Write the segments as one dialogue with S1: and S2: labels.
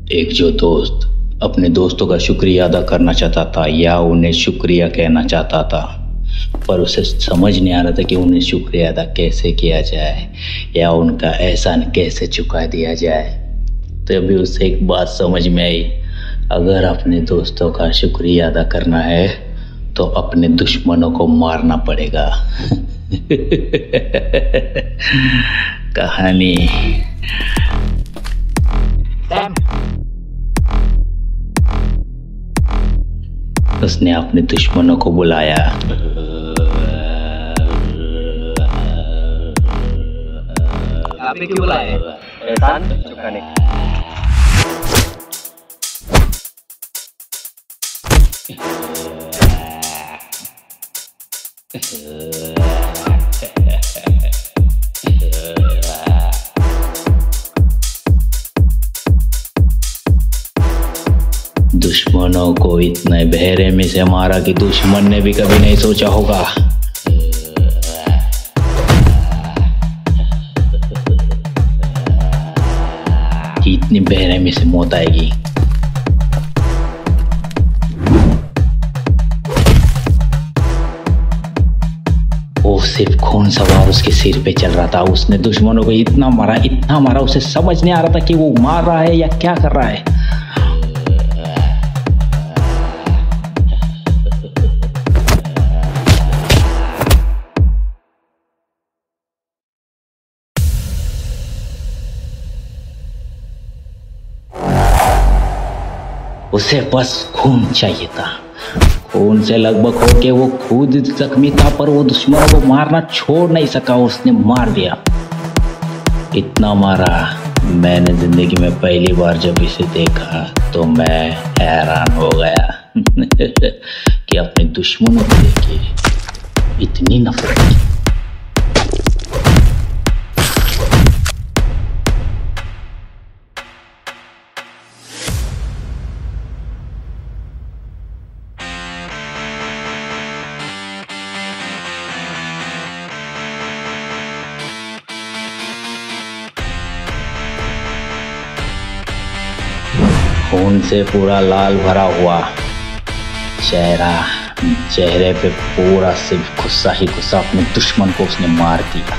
S1: एक जो दोस्त अपने दोस्तों का शुक्रिया अदा करना चाहता था या उन्हें शुक्रिया कहना चाहता था, पर उसे समझ नहीं आ रहा था कि उन्हें शुक्रिया अदा कैसे किया जाए या उनका एहसान कैसे चुका दिया जाए। तभी उसे एक बात समझ में आई, अगर अपने दोस्तों का शुक्रिया अदा करना है तो अपने दुश्मनों को मारना पड़ेगा। कहानी। उसने अपने दुश्मनों को बुलाया।
S2: आपने क्यों बुलाया? एहसान चुकाने।
S1: दुश्मनों को इतने बहरे में से मारा कि दुश्मन ने भी कभी नहीं सोचा होगा। कि इतनी बहरे में से मौत आएगी। वो सिर्फ खून सवार उसके सिर पे चल रहा था। उसने दुश्मनों को इतना मारा, उसे समझ नहीं आ रहा था कि वो मार रहा है या क्या कर रहा है। उसे बस खून चाहिए था। खून से लगभग होके वो खुद जख्मी था, पर वो दुश्मनों को मारना छोड़ नहीं सका। उसने मार दिया। इतना मारा, मैंने जिंदगी में पहली बार जब इसे देखा तो मैं हैरान हो गया कि अपने दुश्मनों को देखे इतनी नफरत। खून से पूरा लाल भरा हुआ चेहरे पे पूरा सिर्फ गुस्सा ही गुस्सा। अपने दुश्मन को उसने मार दिया।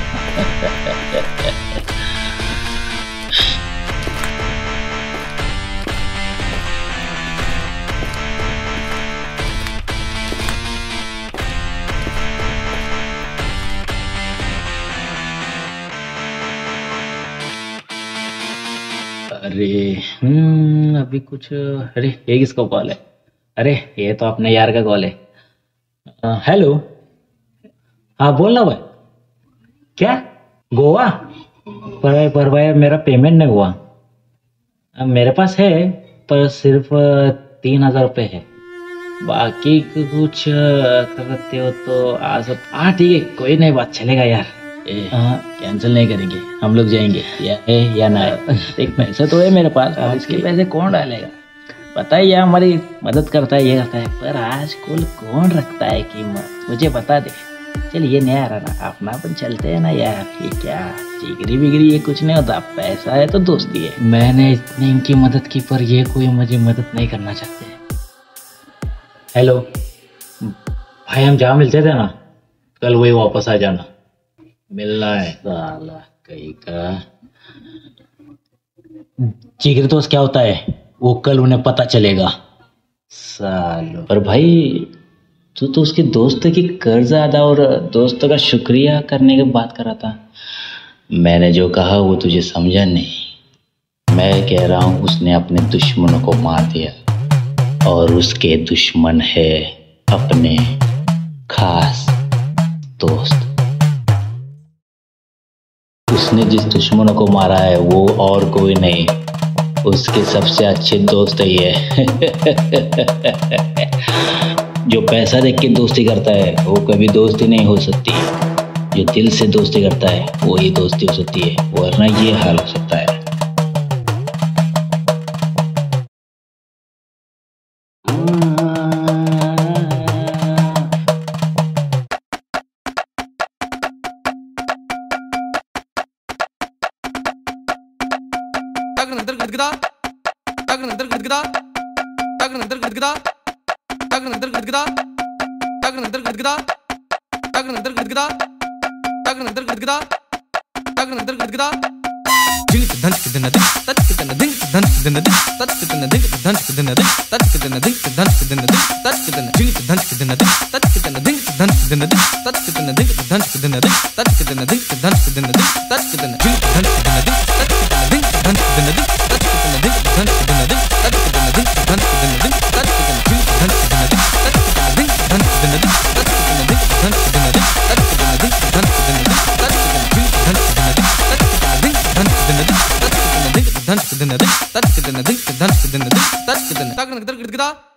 S1: अरे अभी कुछ। अरे ये किसका कॉल है? अरे ये तो अपने यार का कॉल है। हेलो। हाँ बोलना भाई। क्या? गोवा? पर भाई मेरा पेमेंट नहीं हुआ। मेरे पास है पर सिर्फ 3,000 रुपये है। बाकी कुछ करते हो तो आ सब। हाँ ठीक है, कोई नहीं, बात चलेगा यार। कैंसिल नहीं करेंगे, हम लोग जाएंगे या ना। एक पैसा तो है मेरे पास, इसके पैसे कौन डालेगा? पता है यार, हमारी मदद करता है, ये करता है, पर आजकल कौन रखता है कीमत? मुझे बता दे। चल ये नहीं आ रहा ना, अपनापन चलते है ना यार। ये क्या जिगरी बिगरी, ये कुछ नहीं होता। पैसा है तो दोस्ती है। मैंने इतनी इनकी मदद की, पर ये कोई मुझे मदद नहीं करना चाहते। हेलो भाई, हम जहाँ मिलते थे ना, कल वही वापस आ जाना। मिलना है साला कहीं का। जिगरी दोस्त क्या होता है वो कल उन्हें पता चलेगा सालो। पर भाई तू तो उसके दोस्त की कर्ज अदा और दोस्तों का शुक्रिया करने की बात कर रहा था। मैंने जो कहा वो तुझे समझा नहीं। मैं कह रहा हूँ उसने अपने दुश्मनों को मार दिया और उसके दुश्मन है अपने खास दोस्त। उसने जिस दुश्मनों को मारा है वो और कोई नहीं, उसके सबसे अच्छे दोस्त ही है। जो पैसा देख के दोस्ती करता है वो कभी दोस्ती नहीं हो सकती। जो दिल से दोस्ती करता है वो ही दोस्ती हो सकती है, वरना ये हाल हो सकता है।
S3: Dun